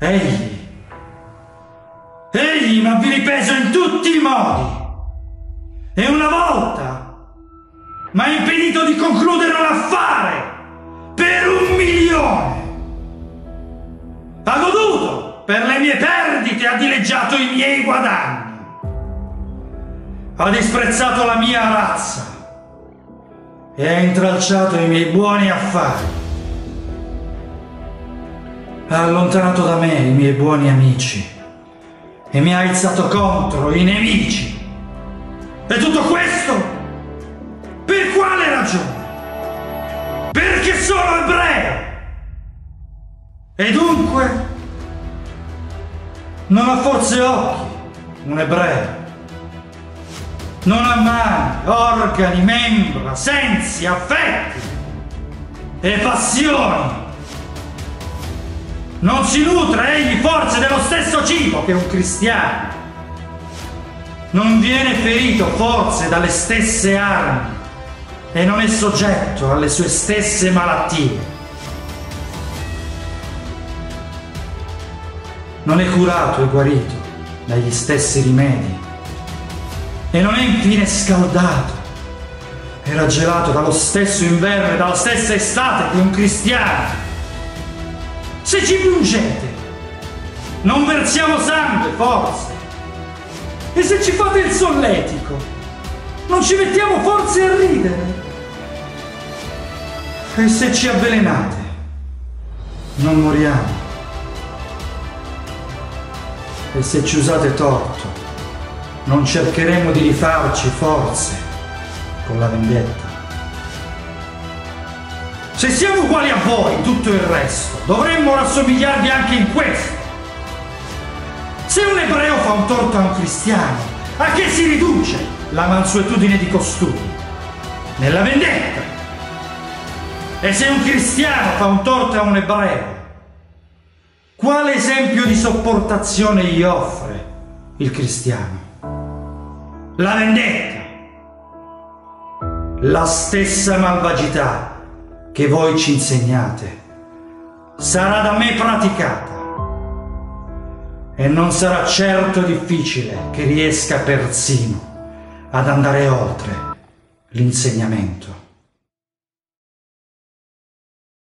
Egli mi ha vilipeso in tutti i modi e una volta mi ha impedito di concludere un affare per 1 milione. Ha goduto per le mie perdite, ha dileggiato i miei guadagni, ha disprezzato la mia razza e ha intralciato i miei buoni affari. Ha allontanato da me i miei buoni amici e mi ha alzato contro i nemici. E tutto questo per quale ragione? Perché sono ebreo e dunque non ha forse occhi un ebreo, non ha mani, organi, membra, sensi, affetti e passioni. Non si nutre egli forse dello stesso cibo che un cristiano. Non viene ferito forse dalle stesse armi e non è soggetto alle sue stesse malattie. Non è curato e guarito dagli stessi rimedi e non è infine scaldato e raggelato dallo stesso inverno e dalla stessa estate che un cristiano. Se ci pungete, non versiamo sangue, forse. E se ci fate il solletico, non ci mettiamo forse a ridere. E se ci avvelenate, non moriamo. E se ci usate torto, non cercheremo di rifarci forse con la vendetta. Se siamo uguali a voi in tutto il resto, dovremmo rassomigliarvi anche in questo. Se un ebreo fa un torto a un cristiano, a che si riduce la mansuetudine di costui? Nella vendetta. E se un cristiano fa un torto a un ebreo, quale esempio di sopportazione gli offre il cristiano? La vendetta. La stessa malvagità che voi ci insegnate sarà da me praticata e non sarà certo difficile che riesca persino ad andare oltre l'insegnamento.